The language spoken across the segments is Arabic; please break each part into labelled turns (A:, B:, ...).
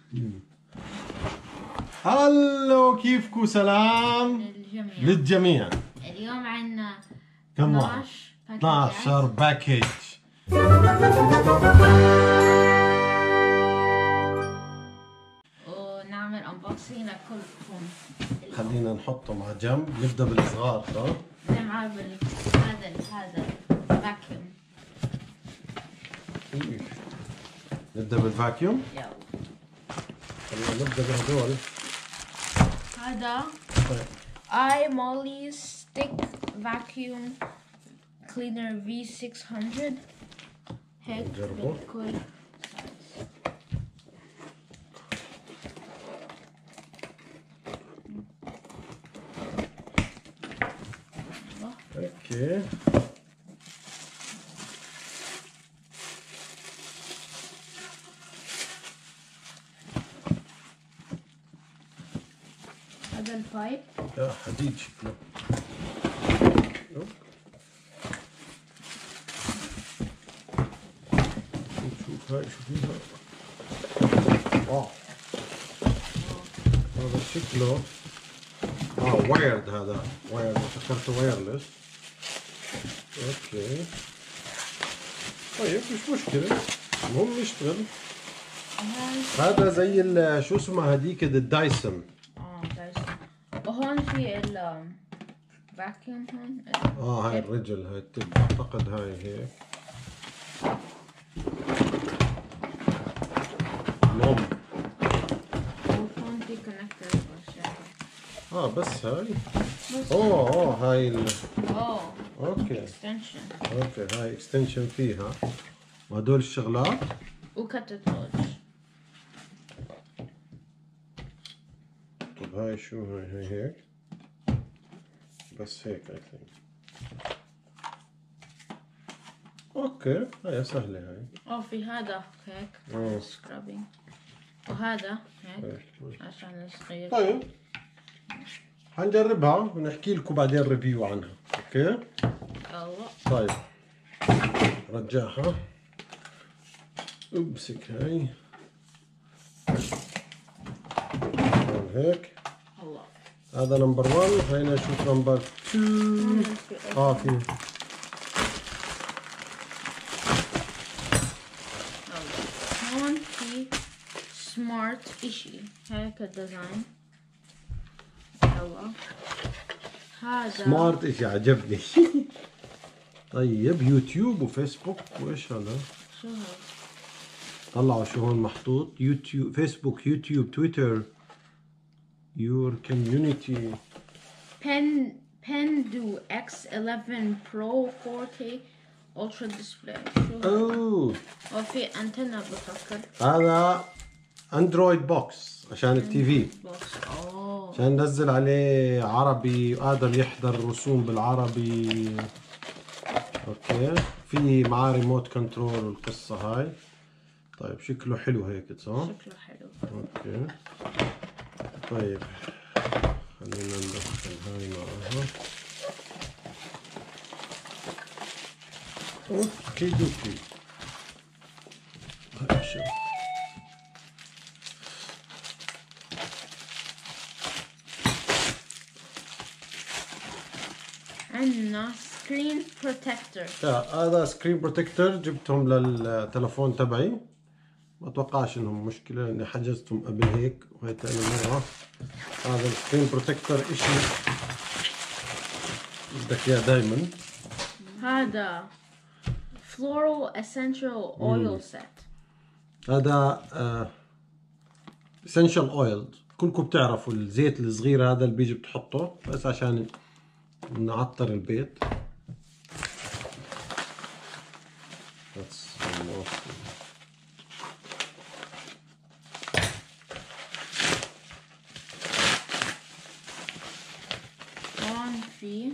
A: هلو، كيفكم؟ سلام للجميع.
B: اليوم عندنا
A: كم واحد؟ 12 باكيج.
B: ونعمل انبوكسينج لكلكم.
A: خلينا نحطهم على جنب، نبدا بالصغار. صح؟
B: نعمل هذا الفاكيوم.
A: نبدا بالفاكيوم.
B: يلا
A: خلينا نبدا بهدول.
B: هذا اي مولي ستيك فاكيوم كلينر V600. هيك
A: نجربه.
B: بكل
A: اوكي.
B: هذا البايب.
A: لا، حديد شكله. شوف هاي، شو فيها؟ واو، هذا شكله وايرد. هذا وايرد، فكرته وايرلس. اوكي طيب، مش مشكلة، المهم يشتغل. هذا زي شو اسمها هذيك، الدايسون.
B: دايسون. وهون في الفاكيوم هون.
A: هاي الرجل، هاي التب، اعتقد هاي هيك. نوم.
B: وهون في كونكتر واشياء.
A: بس هاي.
B: بس
A: هاي اوكي.
B: اكستنشن.
A: اوكي، هاي اكستنشن فيها، وهدول الشغلات.
B: وكتتوج.
A: طب هاي شو هاي هيك، بس هيك اي ثينك. اوكي، هاي سهلة هاي.
B: في هذا هيك سكرابينج. وهذا هيك عشان الصغير.
A: طيب حنجربها ونحكي لكم بعدين ريفيو عنها. اوكي.
B: يلا.
A: طيب رجعها، امسك هاي هيك.
B: الله.
A: هذا نمبر 1. خلينا نشوف نمبر 2. في
B: هون في سمارت اشي هيك الديزاين. يلا هذا
A: سمارت اشي، عجبني. طيب يوتيوب وفيسبوك وايش هذا؟
B: شو هذا؟
A: طلعوا شو هون محطوط. يوتيوب، فيسبوك، يوتيوب، تويتر، يور كوميونيتي.
B: بندو X11 Pro 4K Ultra Display. شو
A: اوه،
B: وفي انتنا بفكر.
A: هذا اندرويد بوكس عشان التي في،
B: بوكس.
A: عشان ننزل عليه عربي وادم يحضر رسوم بالعربي. اوكي، في معاه ريموت كنترول والقصة هاي. طيب شكله حلو هيك، صح؟
B: شكله حلو.
A: اوكي طيب، خلينا ندخل هاي معها. اوكي دوكي. هاي شوف.
B: عندنا سكرين بروتكتور.
A: هذا سكرين بروتكتور، جبتهم للتلفون تبعي. ما اتوقعش انهم مشكلة لاني حجزتهم قبل هيك، وهي ثاني مرة. هذا السكرين بروتكتور اشي بدك اياه دايما.
B: هذا فلورال اسينشال اويل سيت.
A: هذا اسينشال اويل. كلكم بتعرفوا الزيت الصغير هذا اللي بيجي بتحطه بس عشان نعطر البيت.
B: هون في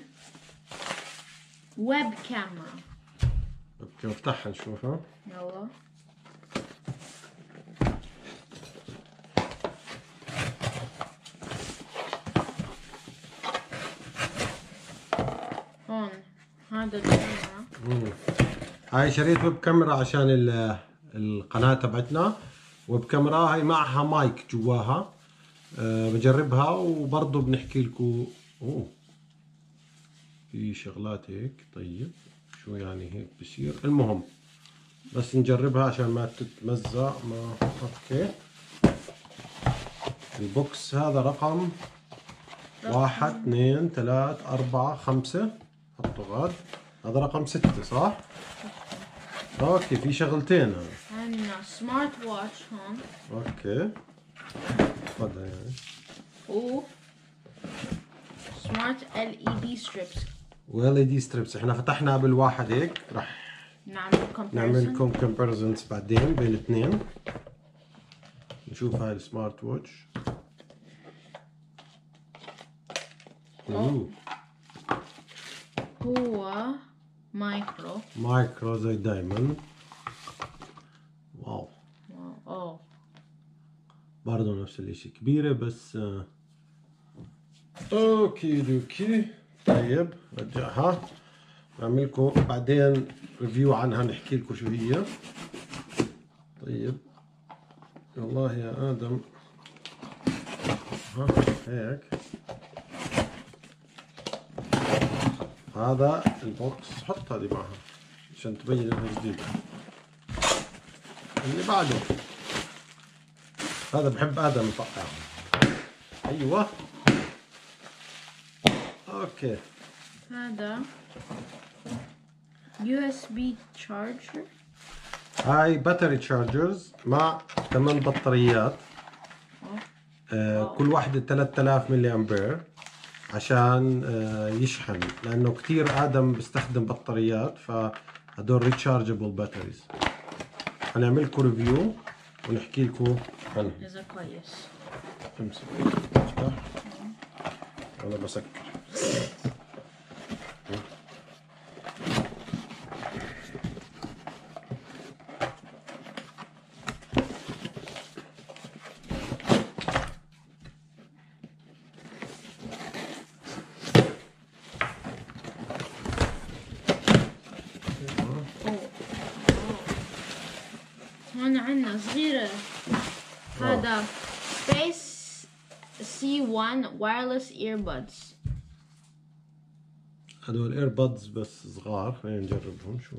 B: ويب كاميرا.
A: اوكي، افتحها نشوفها.
B: يلا. هون هذا الكاميرا.
A: هاي شريت ويب كاميرا عشان القناة تبعتنا. وبكاميرا هي معها مايك جواها. بجربها وبرضه بنحكي لكم. اوه في شغلات هيك. طيب شو يعني هيك بصير؟ المهم بس نجربها عشان ما تتمزق. ما اوكي. البوكس هذا رقم 1 2 3 4 5. حطوا غاد. هذا رقم 6 صح؟ اوكي في شغلتين هذا.
B: عندنا سمارت واتش هون.
A: اوكي تفضل يعني.
B: و سمارت LED ستريبس.
A: LED ستريبس. احنا فتحنا قبل واحد هيك. رح نعمل لكم كومباريزنز بعدين بين الاثنين. نشوف هاي السمارت واتش.
B: هو
A: مايكرو زي دايما. واو. برضه نفس الاشي كبيرة بس اوكي دوكي. طيب رجعها نعمل لكم بعدين ريفيو عنها. نحكي لكم شو هي. طيب والله يا ادم ها هيك. هذا البوكس. حط هذه معها عشان تبين انها جديدة. اللي بعده هذا بحب ادم يطقع. ايوه اوكي.
B: هذا USB charger.
A: هاي باتري تشارجرز مع 8 بطاريات. كل واحدة 3000 ملي امبير عشان يشحن. لانه كتير ادم بيستخدم بطاريات فهدول ريتشارجبل باتريز. هنعمل لكم ريفيو ونحكي لكم عنه.
B: إذا كويس.
A: امسك افتح. انا بسكر.
B: هون عنا صغيرة. هذا Space C1 wireless earbuds.
A: هدول ايربودز بس صغار. خلينا نجربهم شو.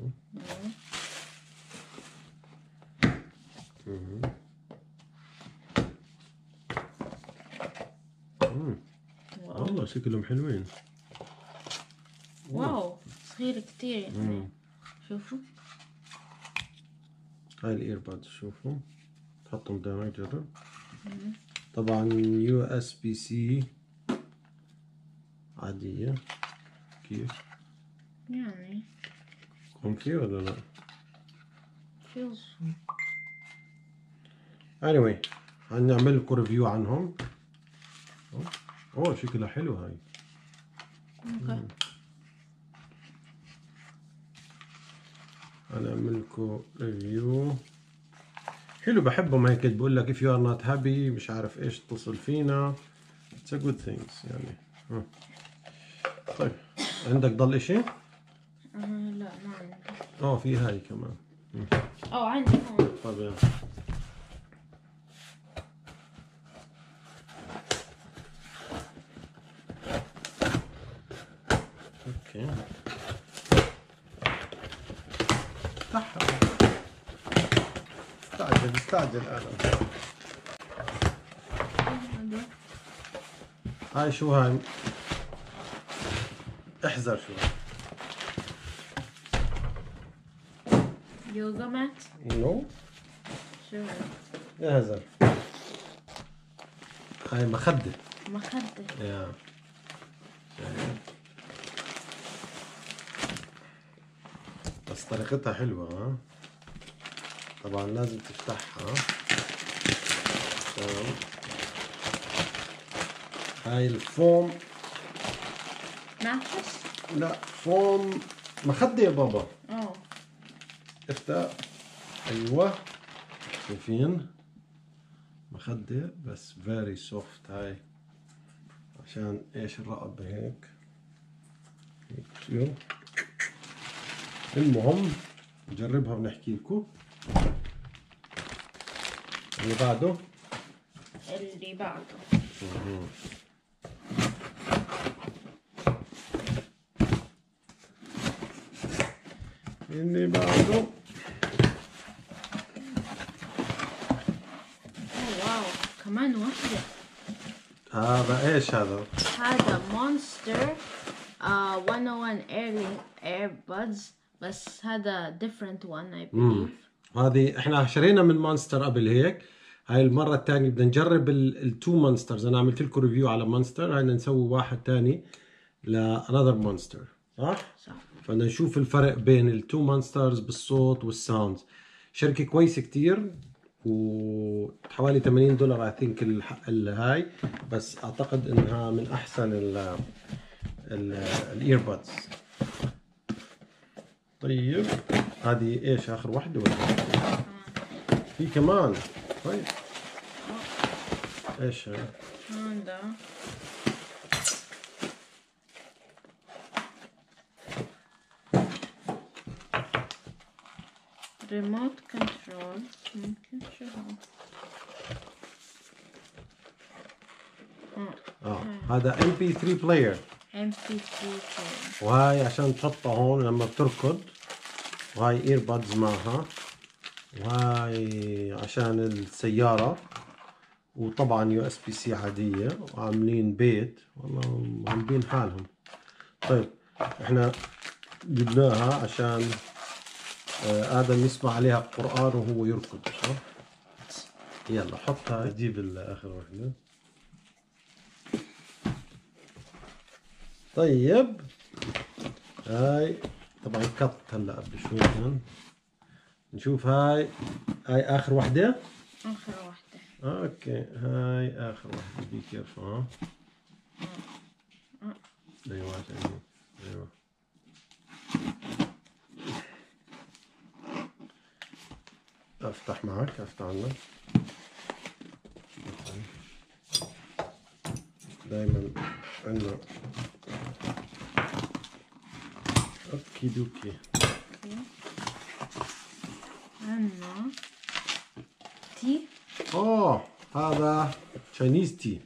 A: والله شكلهم حلوين.
B: واو صغير كتير يعني. شوفوا
A: هاي الايربودز. شوفوا تحطهم قدامك جرب. طبعا USB-C عادية. كيف
B: يعني
A: اوكي ولا لا؟
B: feels.
A: anyway هنعمل لكم ريفيو عنهم. اوه شكلها حلو هاي. هنعمل لكم ريفيو حلو. بحبهم هيك بقول لك if you are not happy مش عارف ايش اتصل فينا. it's a good things يعني. طيب عندك ضل اشي؟
B: لا ما عندي.
A: في هاي كمان.
B: عندي هون.
A: طيب يلا. اوكي استعجل انا. هاي شو هاي؟ احذر شو هاي؟
B: يوغا مات.
A: نو
B: شو هاي؟
A: احذر. هاي مخدة. يا بس طريقتها حلوة. طبعا لازم تفتحها. تمام. هاي الفوم.
B: ماترس؟
A: لا فوم مخدة يا بابا. افتح. ايوه شايفين مخدة بس very soft. هاي عشان ايش الرقبة هيك بتصير. المهم نجربها ونحكي لكم. اللي بعده.
B: اللي بعده
A: اللي بعده.
B: واو كمان واحدة.
A: هذا ايش هذا؟
B: هذا مونستر 101 ايربودز، بس هذا different one I believe.
A: هذه احنا شرينا من مونستر قبل هيك. هاي المرة الثانية بدنا نجرب التو مونسترز. انا عملت لكم ريفيو على مونستر، هاي بدنا نسوي واحد ثاني لانذر مونستر، صح؟
B: صح.
A: فبدنا نشوف الفرق بين التو مونسترز بالصوت والساوندز. شركة كويسة كتير، وحوالي $80 I think هاي، بس اعتقد انها من احسن الايربودز. طيب هذه ايش اخر واحدة ولا في كمان؟ طيب ايش هاي؟
B: هذا ريموت كنترول. ممكن شو
A: هذا MP3 بلاير.
B: MP3
A: وهاي عشان تحطها هون لما بتركض، وهاي ايربودز معها، وهاي عشان السيارة، وطبعا USB-C عادية، وعاملين بيت والله معمبين حالهم. طيب احنا جبناها عشان آدم يسمع عليها قرآن وهو يركض، صح؟ يلا حطها. جيب آخر واحدة. طيب هاي طبعا كت هلا قبل شوي كان. نشوف هاي آخر واحدة.
B: آخر واحدة.
A: اوكي هاي آخر واحدة. بي كيرفul ها. ايوه عشان ايوه. افتح معك، افتح عنك. دايما عندنا اوكي دوكي.
B: عندنا تي.
A: هذا تشاينيز تي.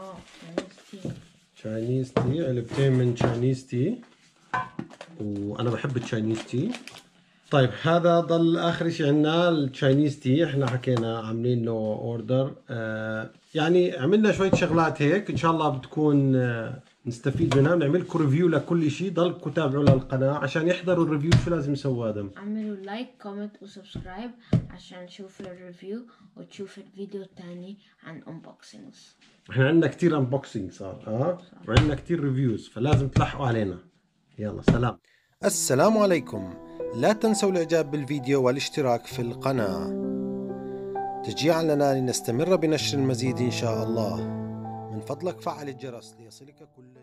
A: تشاينيز تي، علبتين من تشاينيز تي، وانا بحب التشاينيز تي. طيب هذا ضل اخر شيء عندنا التشاينيز تي. احنا حكينا عاملين له اوردر، يعني عملنا شويه شغلات هيك، ان شاء الله بتكون نستفيد منها. بنعمل لكم ريفيو لكل شيء. ضلكم تابعوا للقناه عشان يحضروا الريفيو. شو لازم يسوي ادم؟
B: اعملوا لايك كومنت وسبسكرايب عشان تشوفوا الريفيو وتشوفوا الفيديو الثاني عن انبوكسينجز.
A: احنا عندنا كتير انبوكسينج صار وعندنا كتير ريفيوز، فلازم تلحقوا علينا. يلا سلام. السلام عليكم. لا تنسوا الاعجاب بالفيديو والاشتراك في القناة تشجيعا لنا لنستمر بنشر المزيد ان شاء الله. من فضلك فعل الجرس ليصلك كل